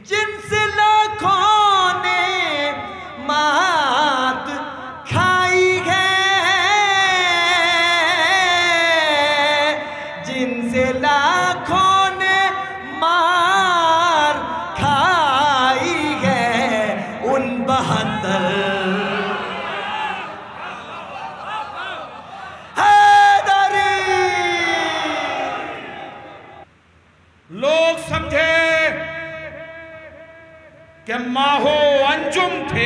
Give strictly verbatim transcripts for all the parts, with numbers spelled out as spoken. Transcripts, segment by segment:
جن سے لاکھوں نے مات کھائی ہے، جن سے لاکھوں نے مار کھائی ہے، ان بہتر لوگ سمجھے کہ ماہو انجم تھے،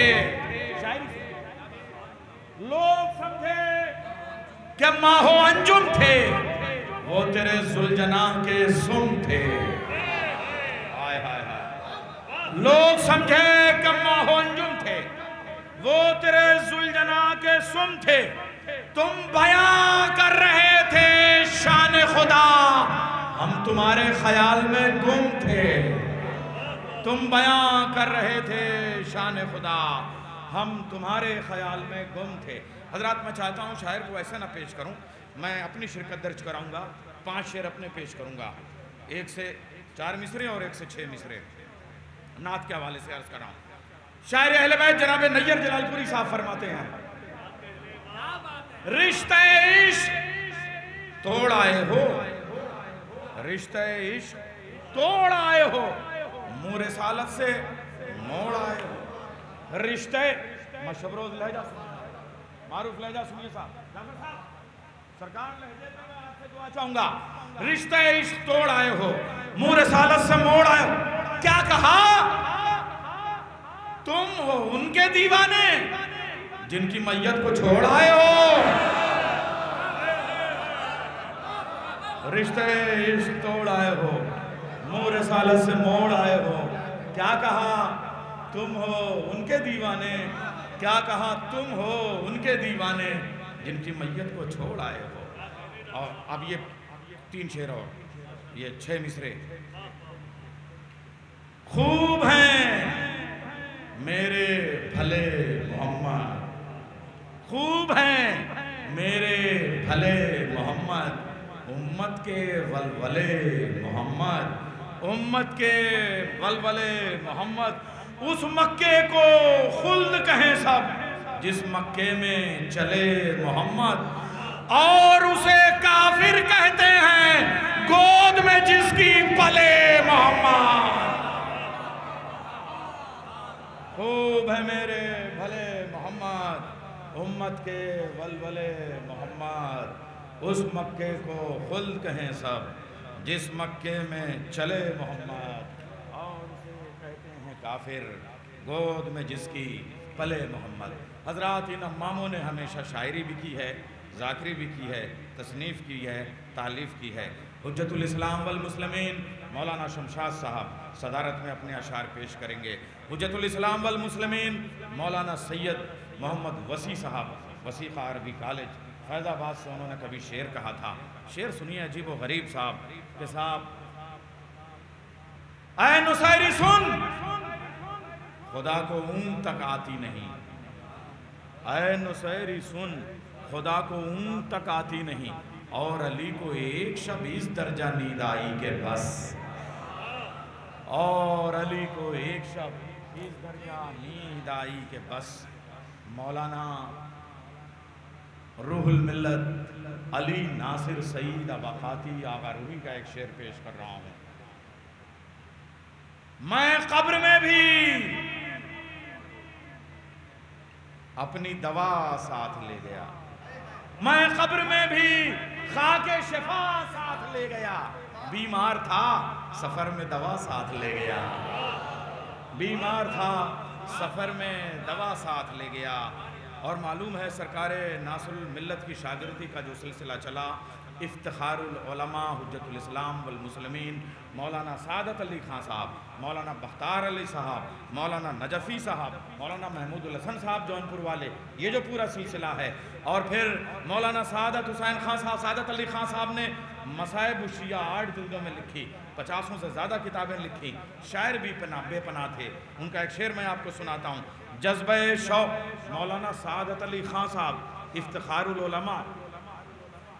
لوگ سمجھے کہ ماہو انجم تھے، وہ تیرے ذوالجناح کے سم تھے۔ آئے آئے آئے لوگ سمجھے کہ ماہو انجم تھے، وہ تیرے ذوالجناح کے سم تھے۔ تم بیان کر رہے تھے شان خدا، ہم تمہارے خیال میں گم تھے۔ تم بیان کر رہے تھے شان خدا، ہم تمہارے خیال میں گم تھے۔ حضرات میں چاہتا ہوں شاعر کو ایسے نہ پیش کروں، میں اپنی شرکت درج کراؤں گا، پانچ شعر اپنے پیش کروں گا، ایک سے چار مصرے اور ایک سے چھ مصرے نعت کے حوالے سے عرض کر رہا ہوں۔ شاعر اہل بیت جناب نیّر جلال پوری صاحب فرماتے ہیں، رشتہ عشق توڑ آئے ہو، رشتہ عشق توڑ آئے ہو، منہ رسالت سے موڑ آئے ہو۔ رشتہ میں شبروز لہجہ سنیے، معروف لہجہ سنیے صاحب، جعفر صاحب سرکار لہجے پہ میں آپ سے دعا چاہوں گا۔ رشتہ عشق توڑ آئے ہو، منہ رسالت سے موڑ آئے ہو، کیا کہا؟ تم ہو ان کے دیوانے جن کی میت کو چھوڑ آئے ہو۔ رشتہ عشق توڑ آئے ہو، منہ رسالت سے موڑ آئے ہو، کیا کہا؟ تم ہو ان کے دیوانے، کیا کہا؟ تم ہو ان کے دیوانے جن کی میت کو چھوڑ آئے ہو۔ اور اب یہ تین شعر اور یہ چھ مصرے۔ خوب ہیں میرے بھلے محمد، خوب ہیں میرے بھلے محمد، امت کے ولولے محمد، امت کے ولولے محمد، اس مکے کو خلد کہیں سب جس مکے میں چلے محمد، اور اسے کافر کہتے ہیں گود میں جس کی پلے محمد۔ خوب ہے میرے بھلے محمد، امت کے ولولے محمد، اس مکے کو خلد کہیں سب جس مکے میں چلے محمد، اور اسے کہتے ہیں کافر گود میں جس کی پلے محمد۔ حضرات ان اماموں نے ہمیشہ شاعری بھی کی ہے، ذاکری بھی کی ہے، تصنیف کی ہے، تالیف کی ہے۔ حجت الاسلام والمسلمین مولانا شمشاد صاحب صدارت میں اپنے اشعار پیش کریں گے۔ حجت الاسلام والمسلمین مولانا سید محمد وسیع صاحب، وسیقہ عربی کالج فیض آباد سے، انہوں نے کبھی شعر کہا تھا، شعر سنیے عجیب و غریب صاحب کہ صاحب، اے نصیری سن، خدا کو اون تک آتی نہیں، اے نصیری سن، خدا کو اون تک آتی نہیں، اور علی کو ایک شب اس درجہ نیند آئی کہ بس، اور علی کو ایک شب اس درجہ نیند آئی کہ بس۔ مولانا روح الملت علی ناصر سعید اباخاتی آغا روحی کا ایک شعر پیش کر رہا ہوں۔ میں قبر میں بھی اپنی دوا ساتھ لے گیا، میں قبر میں بھی خاک شفا ساتھ لے گیا، بیمار تھا سفر میں دوا ساتھ لے گیا، بیمار تھا سفر میں دوا ساتھ لے گیا۔ اور معلوم ہے سرکار ناصر الملت کی شاگردی کا جو سلسلہ چلا، افتخار العلماء حجت الاسلام والمسلمین مولانا سعادت علی خان صاحب، مولانا بختار علی صاحب، مولانا نجفی صاحب، مولانا محمود الحسن صاحب جونپور والے، یہ جو پورا سلسلہ ہے، اور پھر مولانا سعادت حسین خان صاحب، سعادت علی خان صاحب نے مصائب الشیعہ آٹھ جلدوں میں لکھی، پچاسوں سے زیادہ کتابیں لکھی، شاعر بھی بے پناہ تھے۔ ان کا ایک شعر میں آپ کو سناتا ہوں، جذبہ شوق مولانا سعادت علی خان صاحب، افتخار العلماء،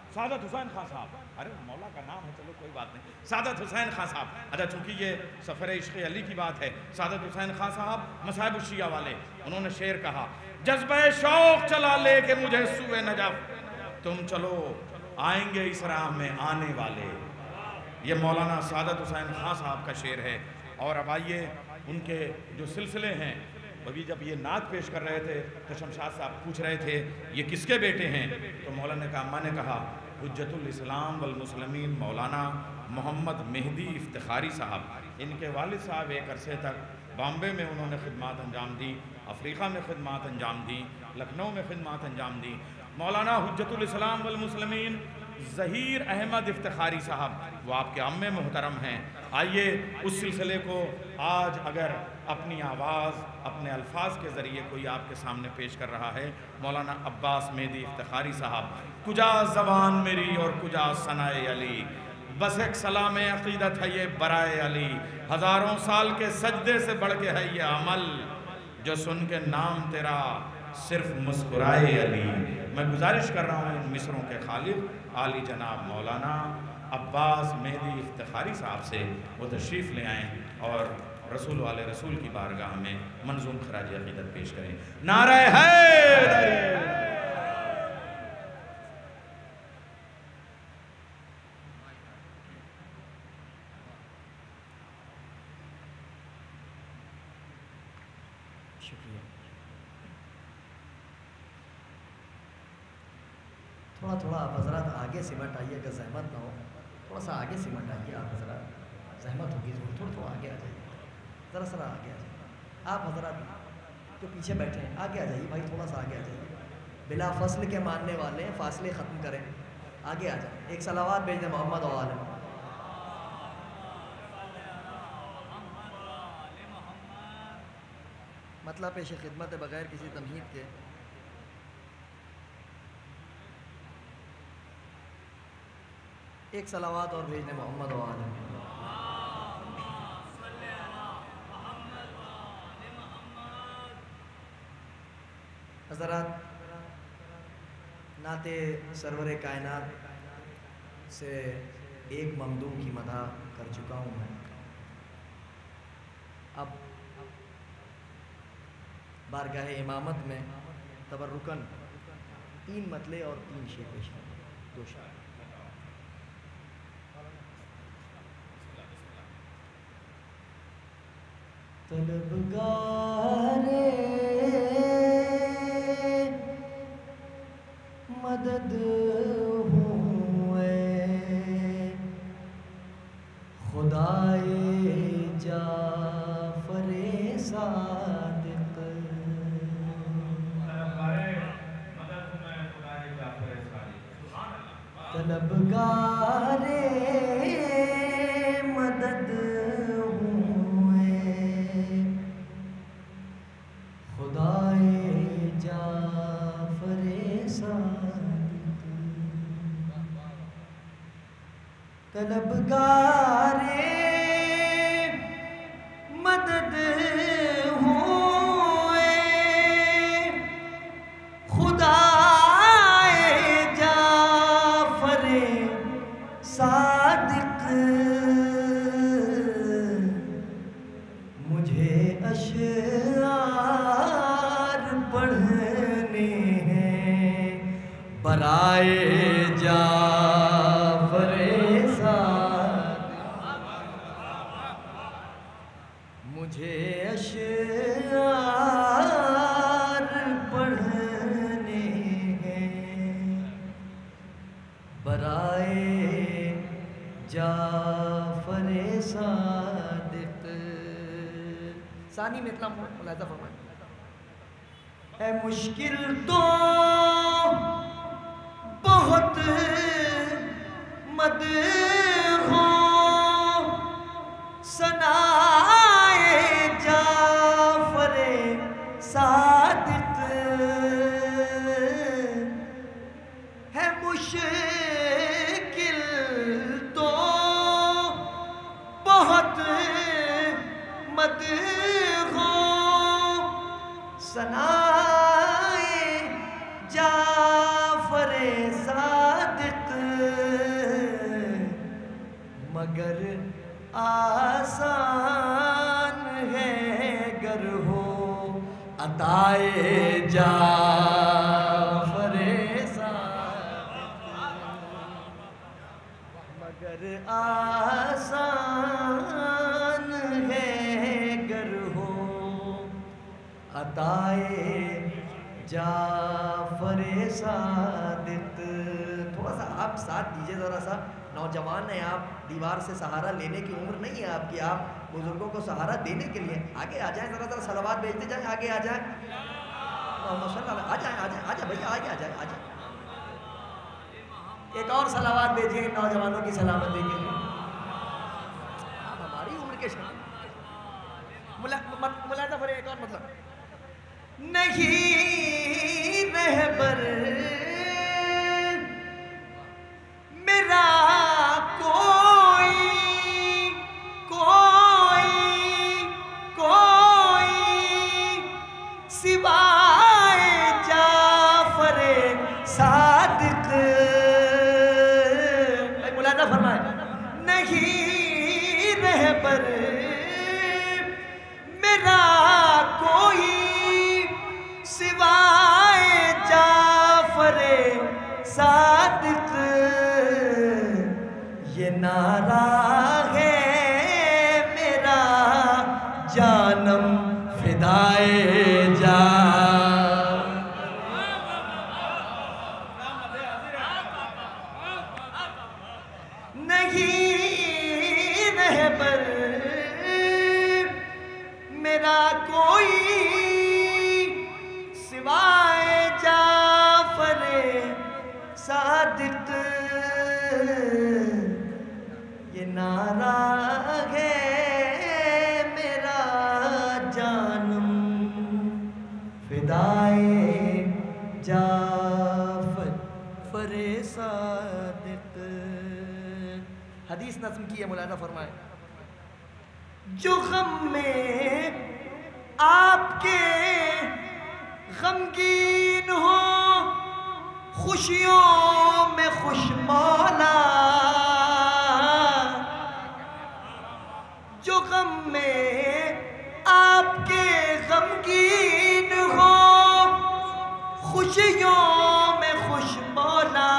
سعادت حسین خان صاحب، ارے مولا کا نام ہے چلو کوئی بات نہیں، سعادت حسین خان صاحب، اچھا چونکہ یہ سفر عشق علی کی بات ہے، سعادت حسین خان صاحب مصائب الشیعہ والے، انہوں نے شعر کہا، جذبہ شوق چلا لے کے مجھے سوئے نجف، تم چلو آئیں گے اس راہ میں آنے والے. یہ مولانا سعادت حسین خان صاحب کا شعر ہے. اور اب آئیے ان کے جو سلسلے ہیں، ابھی جب یہ نعت پیش کر رہے تھے تو شمشاد صاحب پوچھ رہے تھے یہ کس کے بیٹے ہیں، تو مولانا کا اماں نے کہا حجت الاسلام والمسلمین مولانا محمد مہدی افتخاری صاحب. ان کے والد صاحب ایک عرصے تک بامبے میں انہوں نے خدمات انجام دی، افریقہ میں خدمات انجام دی، لکھنؤ میں خدمات انجام دی. مولانا حجت الاسلام والمسلمین ظہیر احمد افتخاری صاحب وہ آپ کے عم محترم ہیں. آئیے اس سلسلے کو آج اگر اپنی آواز اپنے الفاظ کے ذریعے کوئی آپ کے سامنے پیش کر رہا ہے، مولانا عباس مہدی افتخاری صاحب. کجا زبان میری اور کجا ثنائے علی، بس ایک سلام عقیدت ہے یہ برائے علی، ہزاروں سال کے سجدے سے بڑھ کے ہے یہ عمل، جو سن کے نام تیرا صرف مسکرائے علی. میں گزارش کر رہا ہوں ان مصروں کے خالق عالی جناب مولانا عباس مہدی افتخاری صاحب سے وہ تشریف لے آئیں اور رسول والے رسول کی بارگاہ میں منظوم خراج عقیدت پیش کریں. نعرہ حیدر. شکریہ. تھوڑا تھوڑا آپ حضرات آگے سمٹ آئیے، اگر زحمت نہ ہو تھوڑا سا آگے سمٹ آئیے. آپ حضرات زحمت ہوگی ضرور، تھوڑا تھوڑا آگے آ جائیے، ذرا ذرا آگے آ جائیے. آپ حضرات جو پیچھے بیٹھے ہیں آگے آ جائیے بھائی، تھوڑا سا آگے آ جائیے. بلا فصل کے ماننے والے ہیں، فاصلے ختم کریں، آگے آ جائیں. ایک صلوات بھیج دیں محمد و آل محمد. مطلب پیش خدمت بغیر کسی تمہید کے ایک صلوات اور بھیج دیں محمد و آل محمد. حضرات نعت سرور کائنات سے ایک ممدوح کی مدح کر چکا ہوں میں. اب بارگاہ امامت میں تبرکن تین مطلع اور تین شعر پیش کریں، دو شعر. طلبگارے مدد ہوں اے خدائے جعفر صادق، طلبگارے مدد ہوں اے خدائے جعفر صادق، طلبگارے مدد ہوں اے خدائے جعفر صادق، مجھے اشعار پڑھنے ہیں برائے جعفر صادق، مجھے اشعار پڑھنے ہیں برائے جعفر صادق. ثانی میں اتنا ملاحظہ فرمائیں. ہے مشکل تو بہت مدحوں ثنائے جعفر صادق، ہے مشکل تو بہت مدحوں ثنائے جعفر صادق، مگر آسان ہے گر ہو عطائے جعفر صادق، مگر آسان ہے گر ہو عطائے جعفر صادق۔ تھوڑا سا آپ ساتھ دیجئے، ذرا سا نوجوان ہیں آپ، دیوار سے سہارا لینے کی عمر نہیں ہے آپ کی، آپ بزرگوں کو سہارا دینے کے لیے آگے آ جائیں، ذرا ذرا صلوات بھیجتے جائیں، آگے آ جائیں، اللہم صلی اللہ، آ جائیں آ جائیں آ جائیں بھیا، آگے آ جائیں آ جائیں۔ ایک اور صلوات بھیجیے ان نوجوانوں کی سلامتی کے لیے، آپ ہماری عمر کے شان۔ ملاحظہ فرمائیں ایک اور مطلب، نہیں رہبر میرا کوئی کوئی کوئی سوائے جعفر صادق، ملاحظہ فرمائیں، نہیں رہبر میرا کوئی سوائے جعفر صادق، یہ نعرہ ہے میرا جانم فدائے جعفر، نہیں رہبر میرا کوئی سوائے جعفر صادق، یہ نعرہ ہے میرا جانم فدائے جعفر صادق۔ حدیث نظم کی ہے، ملاحظہ فرمائیں، جو غم میں آپ کے غمگین ہو، خوشیوں میں خوش مولا، جو غم میں آپ کے غمگین ہو، خوشیوں میں خوش مولا،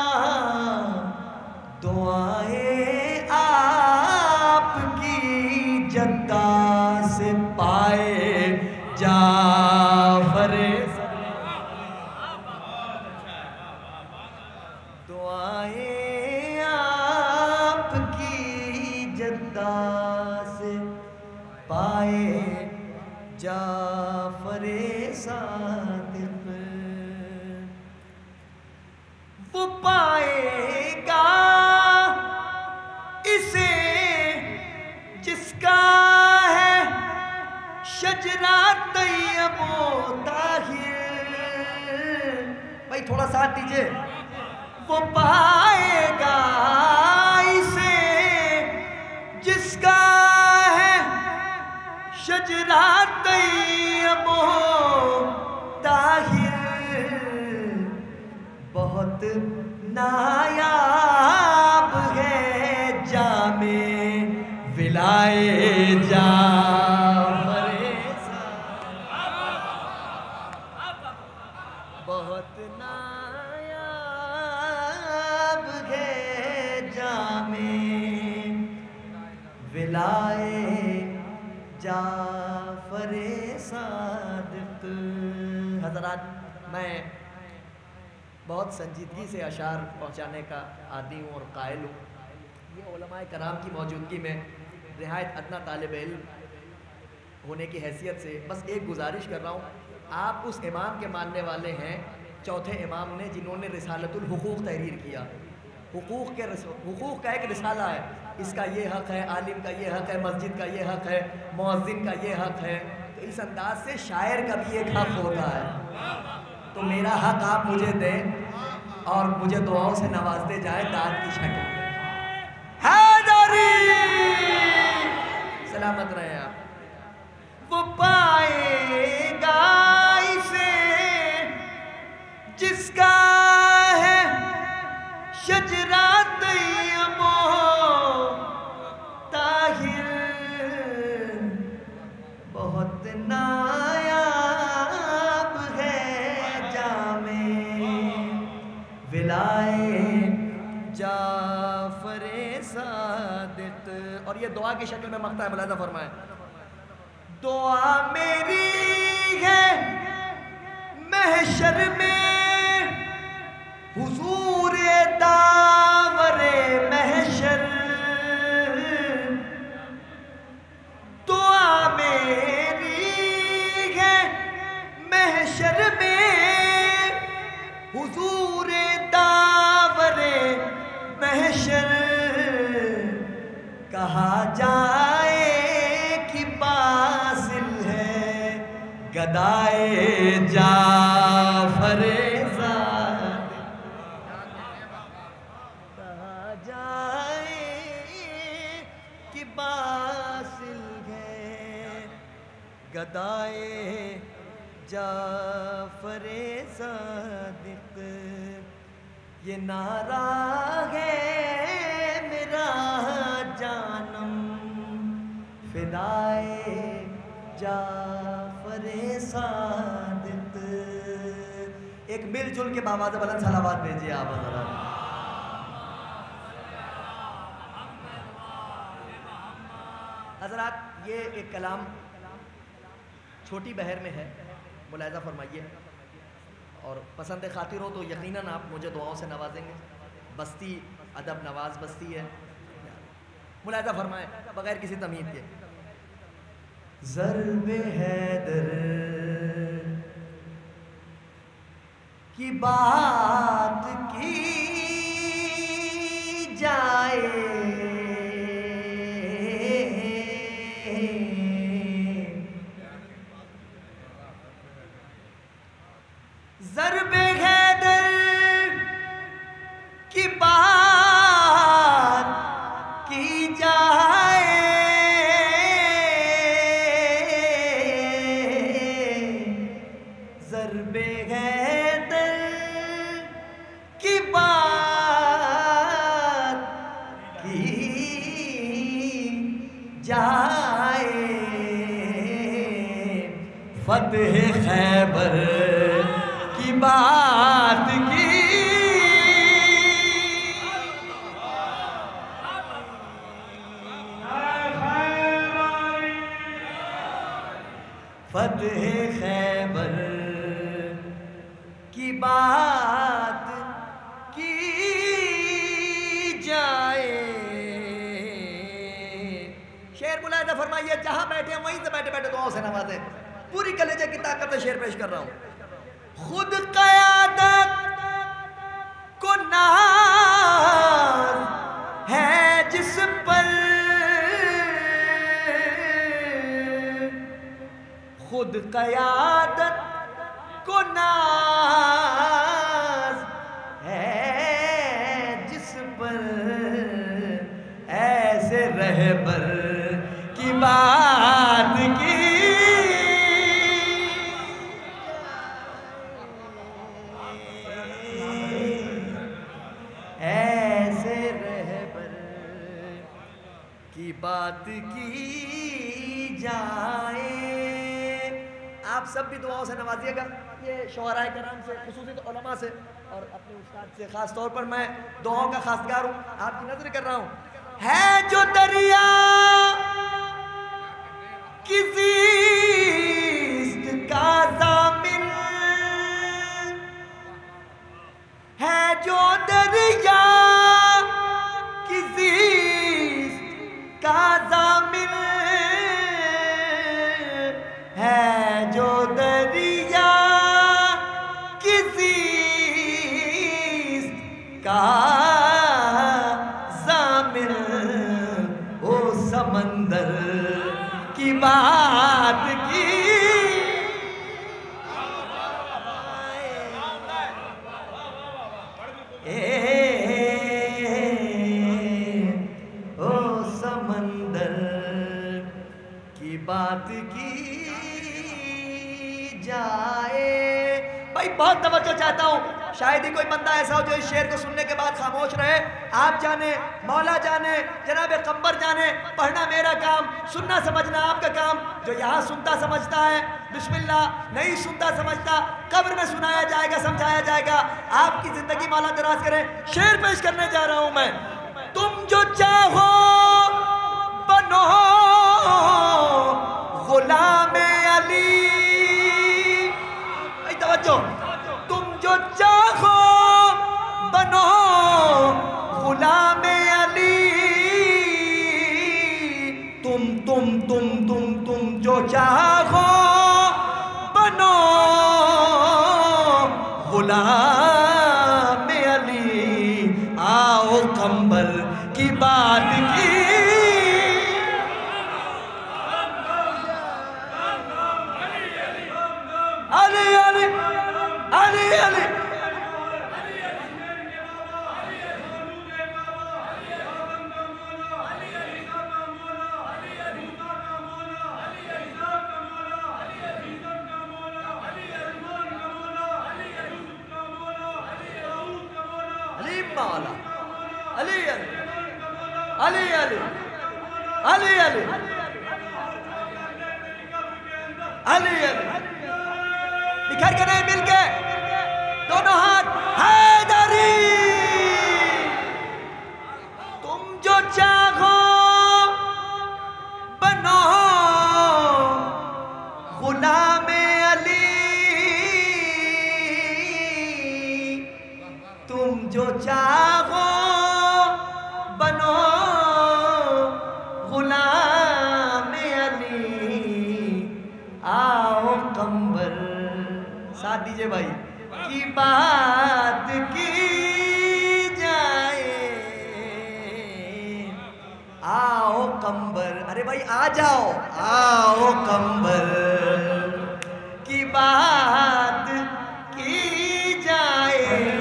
دعائیں آپ کی جدہ سے پائے جعفر، دعائیں آپ کی جدہ سے پائے جعفر صادق، وہ پائے گا اسے جس کا ہے شجرہ طیب و طاہر، بھائی تھوڑا ساتھ دیجئے، وہ پائے گا اسے جس کا ہے شجرہ طیب و طاہر، بہت نایاب ہے جام ولائے جعفر، بہت نایاب ہے جام ولائے جعفر صادق۔ حضرات، میں بہت سنجیدگی سے اشعار پہنچانے کا عادی ہوں اور قائل ہوں، یہ علماء کرام کی موجودگی میں نہایت ادنا طالب علم ہونے کی حیثیت سے بس ایک گزارش کر رہا ہوں، آپ اس امام کے ماننے والے ہیں، چوتھے امام نے، جنہوں نے رسالۃ الحقوق تحریر کیا، حقوق کے حقوق کا ایک رسالہ ہے، اس کا یہ حق ہے، عالم کا یہ حق ہے، مسجد کا یہ حق ہے، مؤذن کا یہ حق ہے، تو اس انداز سے شاعر کا بھی ایک حق ہوتا ہے، تو میرا حق آپ مجھے دیں اور مجھے دعاؤں سے نوازتے جائیں داد کی شکل میں۔ حیدری سلامت رہے آپ۔ وہ پائے گا اسے جس کا ہے شجرہ طیب و نایاب ہے جام ولائے جعفر صادق. اور یہ دعا کی شکل میں مقطع ملاحظہ فرمائیں. دعا میری ہے محشر میں حضور داور محشر. دعا میری ہے محشر میں حضور داور محشر. کہا جائے کہ باطل ہے گدائے جعفر صادق. کہا جائے کہ باطل ہے گدائے جعفر صادق. یہ نعرہ ہے میرا جانم فدائے جعفر صادق. ایک مل جل کے باواز بلند صلوات بھیجیے آپ حضرات. حضرات یہ ایک کلام چھوٹی بہر میں ہے، ملاحظہ فرمائیے. اور پسند خاطر ہو تو یقیناً آپ مجھے دعاؤں سے نوازیں گے. بستی ادب نواز بستی ہے. ملاحظہ فرمائیں بغیر کسی تمہید کے. ضرب حیدر کی بات کی جائے ضرب حیدر کی بات کی جائے ضرب حیدر کی بات کی جائے فتح خیبر کی بات کی فتح خیبر کی بات کی جائے. شعر ملاحظہ فرمائیے. جہاں بیٹھے ہیں وہیں سے بیٹھے بیٹھے دعاؤں سے نوازیں. پوری کلیجے کی طاقت سے شعر پیش کر رہا ہوں. خود قیادت کو ناز ہے جس پر خود قیادت کو ناز ہے جس پر ایسے رہبر کی بات کی کی بات کی جائے. آپ سب بھی دعاؤں سے نوازیے گا. یہ شعراء کرام سے خصوصی علماء سے اور اپنے استاد سے خاص طور پر میں دعاؤں کا خواستگار ہوں. آپ کی نظر کر رہا ہوں. ہے جو دریا کی زیست کا ضامن ہے جو دریا کی زیست کا ضامن ہے جو دریا کی زیست کا ضامن او سمندر کی بات کی بات کی جائے. بھائی بہت توجہ چاہتا ہوں. شاید ہی کوئی بندہ ایسا ہو جو اس شعر کو سننے کے بعد خاموش رہے. آپ جانے, مولا جانے, جناب قمبر جانے, پڑھنا میرا کام, سننا سمجھنا آپ کا کام. جو یہاں سنتا سمجھتا ہے بسم اللہ, نہیں سنتا سمجھتا قبر میں سنایا جائے گا, سمجھایا جائے گا. آپ کی زندگی مولا دراز کرے. شعر پیش کرنے جا رہا ہوں میں. تم جو چاہو بنو غلام علی. اے توجہ, تم جو چاہو بنو غلام علی. تم تم تم تم تم جو چاہو بنو غلام علی. آؤ قمبر کی بات کی علی علی علی علی علی علی علی علی علی علی علی بکھر کے نہیں مل کے دونوں ہاتھ. حیدری تم جو چاہو بنو غلام علی. تم جو چاہو بنو غلام علی. آؤ قمبر ساتھ دیجئے بھائی کی بات کی جائے. آؤ قمبر, ارے بھائی آ جاؤ. آؤ قمبر کی بات کی جائے.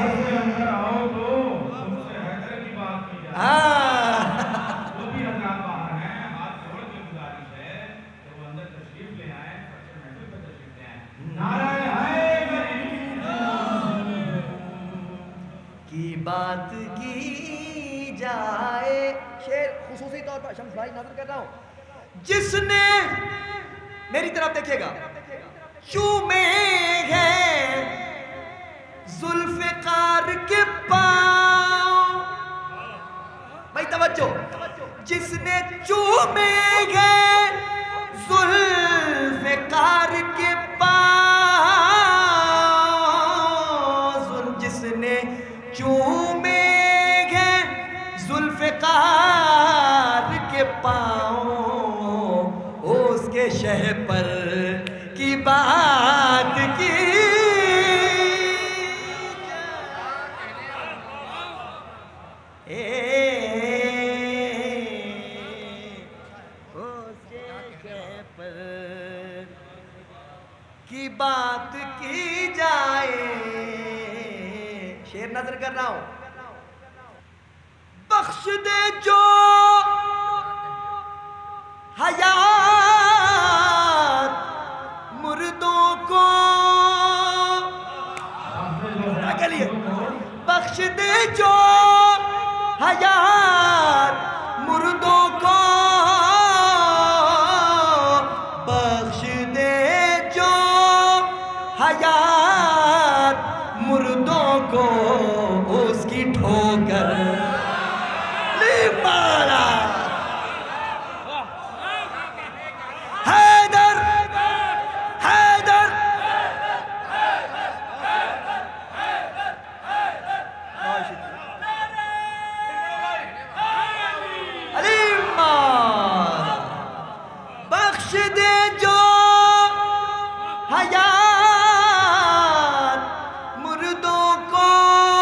کی بات کی جائے. شعر خصوصی طور پر شمس بھائی نظر کر رہا ہوں. جس نے, میری طرف دیکھیے گا, چومے ہے ذوالفقار کے پاؤں. بھائی توجہ, جس نے چومے ہے ذوالفقار کے پاؤں. جس نے چومے گے ذوالفقار کے پاؤں, اس کے شہ پر کی بات کی. اس کے شہ پر کی بات کی جائے. شعر نظر کر رہا ہوں. بخش دے جو حیات مردوں کو. بخش دے جو حیات مردوں کو. بخش دے جو حیات مردوں کو. اس کی ٹھوکر لی مارا. حیدر حیدر علی مارا. بخش دے جو حیات مردوں کو.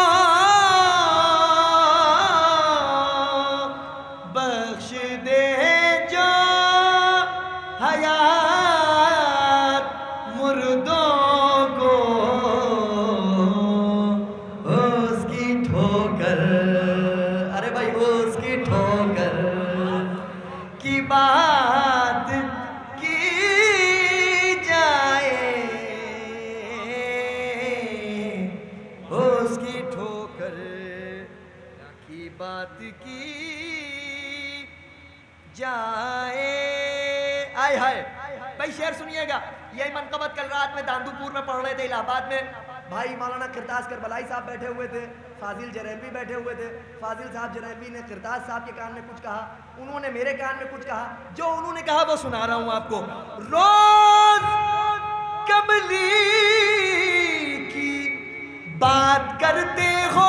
سنیے گا، یہی منقبت کل رات میں داندو پور میں پڑھ رہے تھے الہ آباد میں، بھائی مولانا کرتاز کربلائی صاحب بیٹھے ہوئے تھے، فاضل جریلوی بیٹھے ہوئے تھے، فاضل صاحب جریلوی نے کرتاز صاحب کے کان میں کچھ کہا، انہوں نے میرے کان میں کچھ کہا، جو انہوں نے کہا وہ سنا رہا ہوں آپ کو. روز کملی کی بات کرتے ہو،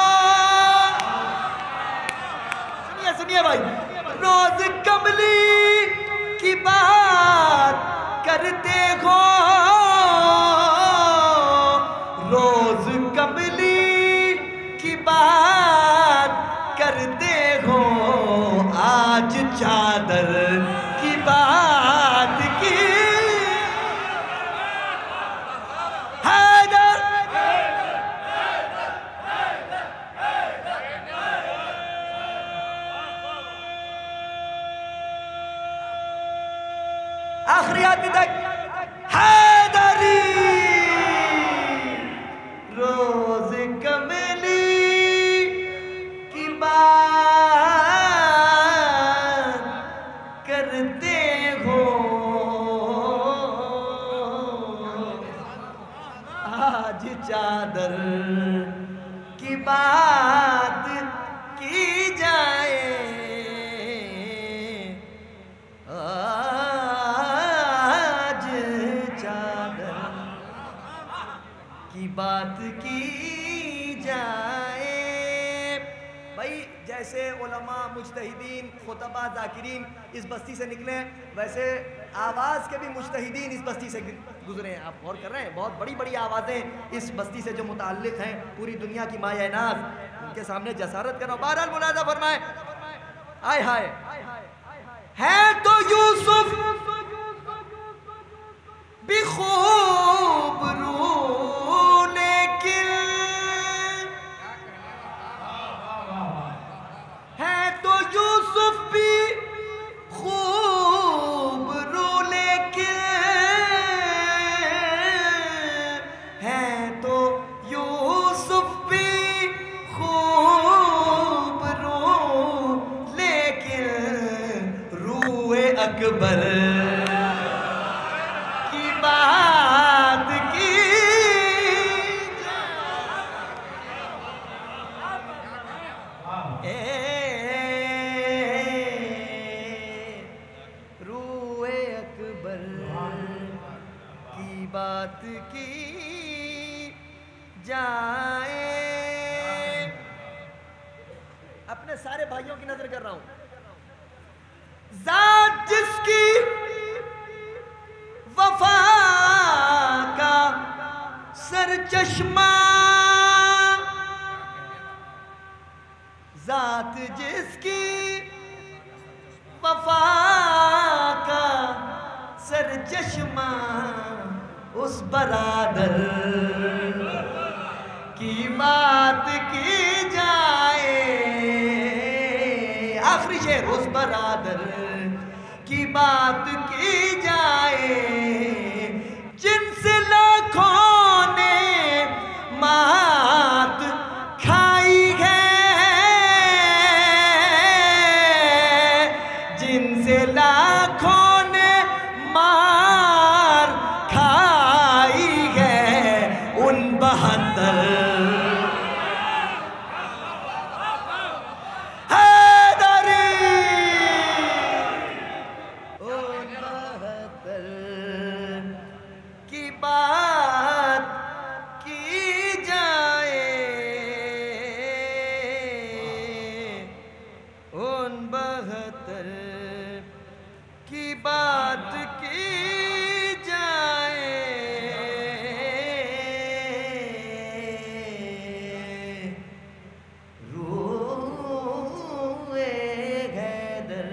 سنیے سنیے بھائی، روز کملی کی بات کرتے ہو، روز کملی کی بات کرتے ہو، آج چادر کی بات کی. حیدر آخری آدمی تک حیدری، روز کملی کی بات کرتے ہو، آج چادر کی بات کی جائے، بات کی جائے. بھائی جیسے علماء مجتہدین خطبہ ذاکرین اس بستی سے نکلے، ویسے آواز کے بھی مجتہدین اس بستی سے گزرے ہیں. آپ غور کر رہے ہیں، بہت بڑی بڑی آوازیں اس بستی سے جو متعلق ہیں، پوری دنیا کی مایہ ناز، ان کے سامنے جسارت کرنا. بہرحال ملاحظہ فرمائیں، آئے ہائے ہے تو یوسف بھی خوب رو، لیکن ہے تو یوسف بھی خوب رو، لیکن ہے تو یوسف بھی خوب رو، لیکن روئے اکبر کی بات کی روئے اکبر کی بات کی جائے. اپنے سارے بھائیوں کی نظر کر رہا ہوں. ذات جس کی وفا کا سر چشمہ، ذات جس کی وفا کا سر چشمہ، اس برادر کی بات کی جائے. آخری شعر، اس برادر کی بات کی جائے، جن سے لاکھوں نے مات کھائی ہے، جن سے لاکھوں نے مار کھائی ہے، ان بہتر کی بات کی جائے. روئے حیدر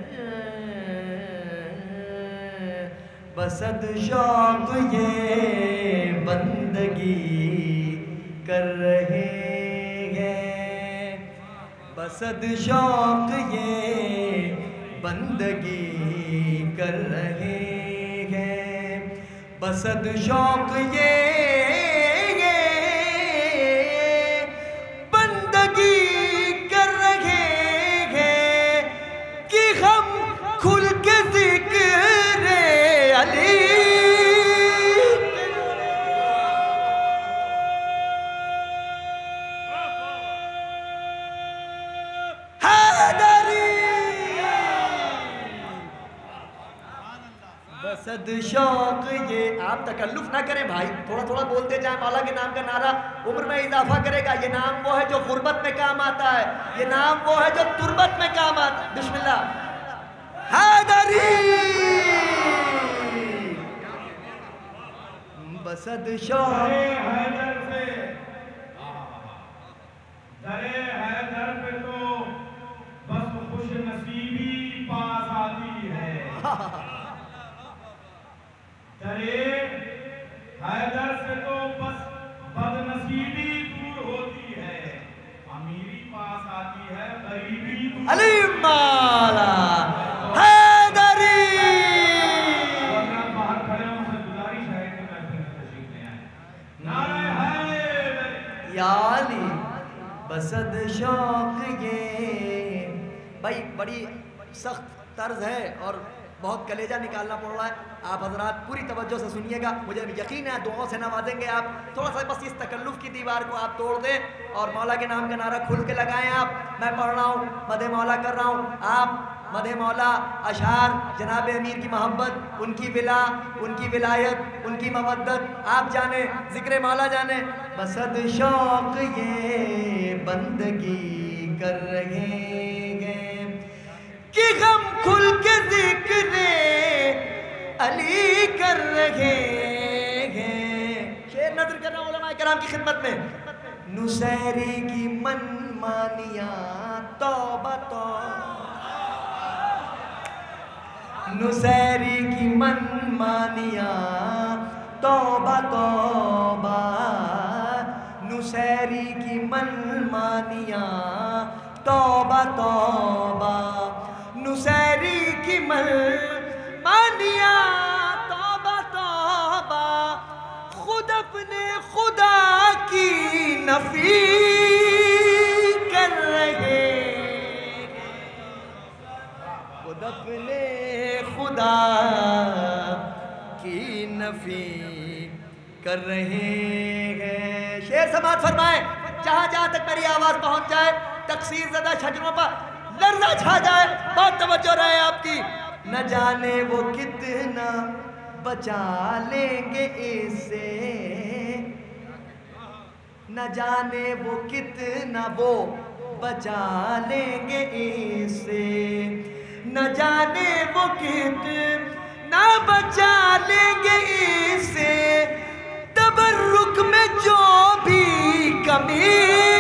بسد شوق یہ بندگی کر رہے ہیں، بسد شوق یہ بندگی کر رہے ہیں، بسد شوق یہ بندگی کر رہے ہیں کہ ہم کھل کے ذکر علی بسد شوق یہ آپ تکلف نہ کریں بھائی، تھوڑا تھوڑا بولتے جائیں، مولا کے نام کا نعرہ عمر میں اضافہ کرے گا. یہ نام وہ ہے جو غربت میں کام آتا ہے، یہ نام وہ ہے جو تربت میں کام آتا ہے. بسم اللہ. حیدری بسد شوق حیدر سے درے حیدر پہ تو بس خوش نصیبی پاس آتی ہے. درے حیدر سے تو بس بد نصیبی دور ہوتی ہے، امیری پاس آتی ہے، غریبی دور. علی مولا حیدری. ورنہ باہر کھڑے ہوں سے گزارش ہے کہ محفل میں تشریف لے آئیں. نعرہ حیدر. یا علی بسد شوق یہ بھائی بڑی سخت طرز ہے اور بہت کلیجہ نکالنا پڑ رہا ہے. آپ حضرات پوری توجہ سے سنیے گا، مجھے یقین ہے دعاؤں سے نوازیں گے آپ. تھوڑا سا بس اس تکلف کی دیوار کو آپ توڑ دیں اور مولا کے نام کا نعرہ کھل کے لگائیں. آپ میں پڑھ رہا ہوں، مدح مولا کر رہا ہوں، آپ مدح مولا، اشعار، جناب امیر کی محبت، ان کی ولا، ان کی ولایت، ان کی مودت آپ جانیں، ذکر مولا جانیں. بسد شوق یہ بندگی کر رہے ہیں کہ غم کھل کے ذکر علی کر رہے ہیں. شعر نظر کر رہا ہوں علماء کرام کی خدمت میں. نصیری کی من مانیاں توبہ توبہ، نصیری کی من مانیاں توبہ توبہ، نصیری کی من مانیاں توبہ توبہ، نصیری کی من مانیاں توبہ توبہ. خود اپنے خدا کی نفی کر رہے، خود اپنے خدا کی نفی کر رہے ہیں. شعر سماعت فرمائیں، جہاں جہاں تک میری آواز پہنچ جائے، تقصیر زدہ شجروں پر لرزہ چھا جائے. بہت توجہ رہے آپ کی. نہ جانے وہ کتنا بچا لیں گے اس سے، نہ جانے وہ کتنا وہ بچا لیں گے اس سے، نہ جانے وہ کتنا بچا لیں گے اس سے. تبرک میں جو بھی کمی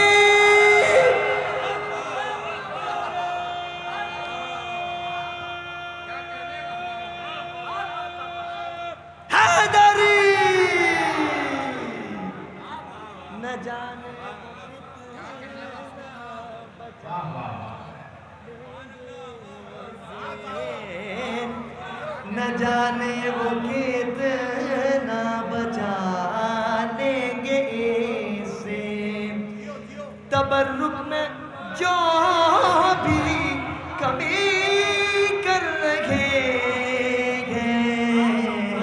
نہ جانے وہ کتنا بچا لیں گے اس سے. تبرک میں جو بھی کمی کر رہے ہیں،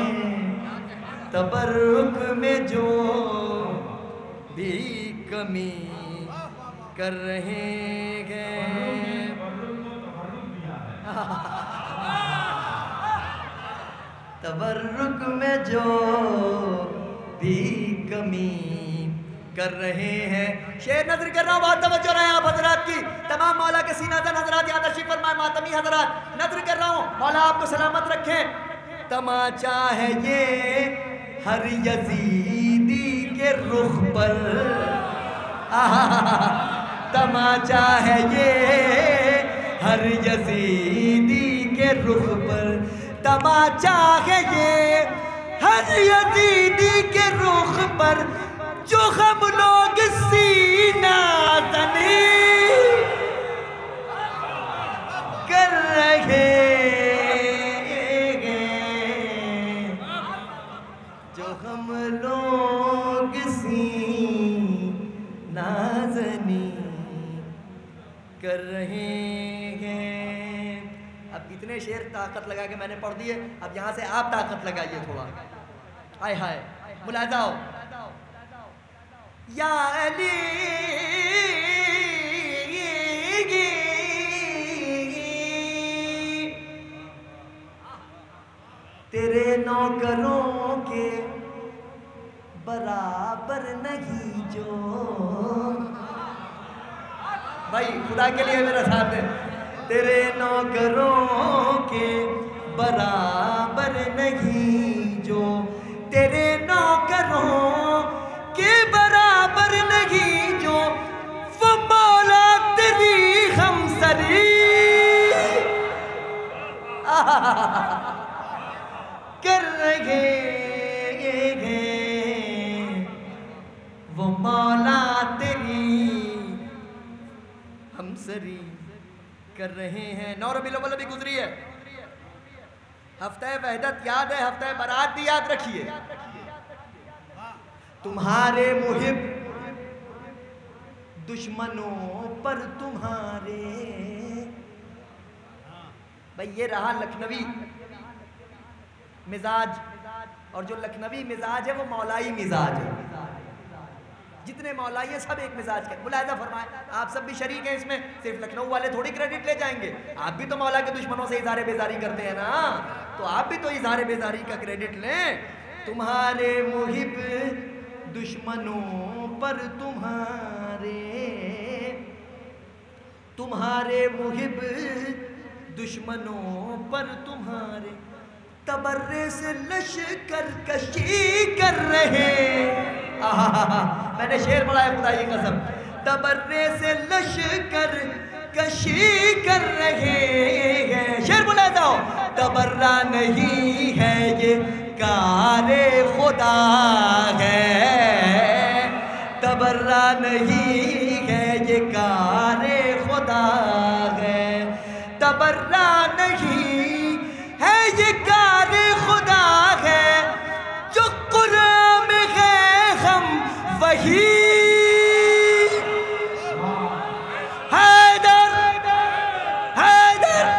تبرک میں جو بھی کمی کر رہے ہیں. تبرک میں جو بھی کمی کر رہے ہیں. شعر نظر کر رہا ہوں، بہت توجہ رہے ہیں آپ حضرات کی. تمام مولا کے سینہ زن حضرات یہاں تشریف فرمائے، ماتمی حضرات نظر کر رہا ہوں. مولا آپ کو سلامت رکھیں. تماچا ہے یہ ہر یزیدی کے رخ پر، تماچا ہے یہ ہر یزیدی کے رخ پر، تماچا ہے یہ ہر یزیدی کے رخ پر، جو ہم لوگ سینہ زنی کر رہے ہیں، جو ہم لوگ سینہ زنی کر رہے ہیں. اب اتنے شعر طاقت لگا کے میں نے پڑھ دیے، اب یہاں سے آپ طاقت لگائیے تھوڑا. آئے ہائے ملاحظہ ہو. یا علی تیرے نوکروں کے برابر نہیں جو. بھائی خدا کے لیے میرا ساتھ ہے. تیرے نوکروں کے برابر نہیں جو, تیرے نوکروں کے برابر نہیں جو, وہ مولا تیری ہمسری کر رہے ہیں, وہ مولا تیری ہمسری کر رہے ہیں. نو ربیع الاول بھی گزری ہے, ہفتہ وحدت یاد ہے, ہفتہ برات بھی یاد رکھیے. تمہارے محب دشمنوں پر تمہارے. بھئی یہ رہا لکھنوی مزاج, اور جو لکھنوی مزاج ہے وہ مولائی مزاج ہے. جتنے مولائی ہیں سب ایک مزاج کے. ملاحظہ فرمائیں, آپ سب بھی شریک ہیں اس میں, صرف لکھنؤ والے تھوڑی کریڈٹ لے جائیں گے. آپ بھی تو مولا کے دشمنوں سے اظہار بیزاری کرتے ہیں نا, تو آپ بھی تو اظہار بیزاری کا کریڈٹ لیں. تمہارے محب دشمنوں پر تمہارے, تمہارے محب دشمنوں پر تمہارے, تبرے سے لشکر کشی کر رہے. میں نے شعر پڑھا ہے خدا کی قسم. تبرے سے لشکر کشی کر رہے ہیں. شعر بولا جاؤ. تبرہ نہیں ہے یہ کار خدا ہے, تبرہ نہیں ہے یہ کار خدا ہے, تبرہ نہیں ہے یہ کار خدا ہے, جو قرآن میں ہے ہم وہی. حیدر حیدر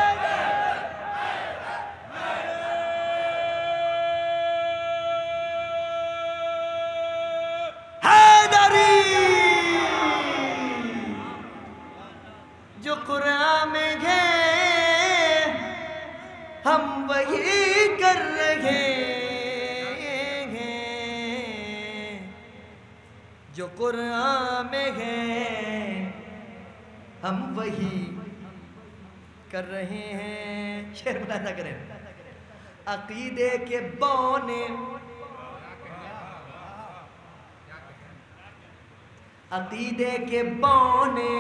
حیدری, جو قرآن میں ہے ہم وہی کر رہے ہیں, جو قرآن میں ہے ہم وہی کر رہے ہیں. شعر ملاحظہ کریں. عقیدے کے بونے, عقیدے کے بونے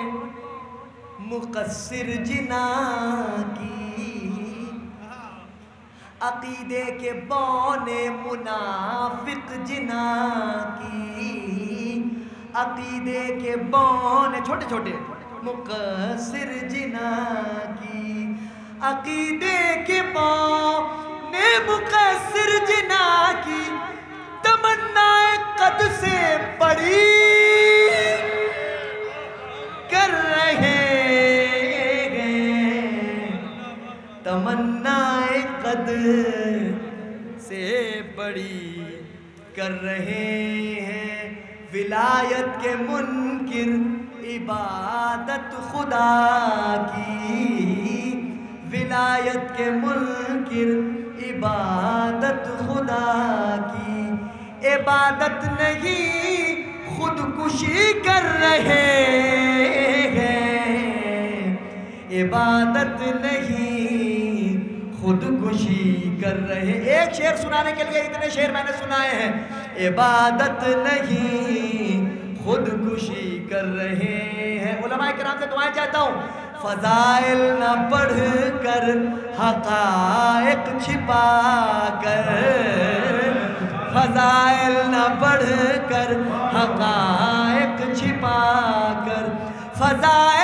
مقصر جنا کی, عقیدے کے بونے منافق جنا کی, عقیدے کے بونے چھوٹے چھوٹے مقصر جنا کی, عقیدے کے بونے مقصر جنا کی, تمنا قد سے بڑی کر رہے ہیں, تمنا قد سے بڑی کر رہے ہیں. ولایت کے منکر عبادت خدا کی, ولایت کے منکر عبادت خدا کی, عبادت نہیں خودکشی کر رہے ہیں, عبادت نہیں خودکشی کر رہے. ایک شعر سنانے کے لیے اتنے شعر میں نے سنائے ہیں. عبادت نہیں خودکشی کر رہے ہیں. علماء کرام سے دعائیں چاہتا ہوں, فضائل نہ پڑھ کر حقائق چھپا کر, فضائل نہ پڑھ کر حقائق چھپا کر, فضائل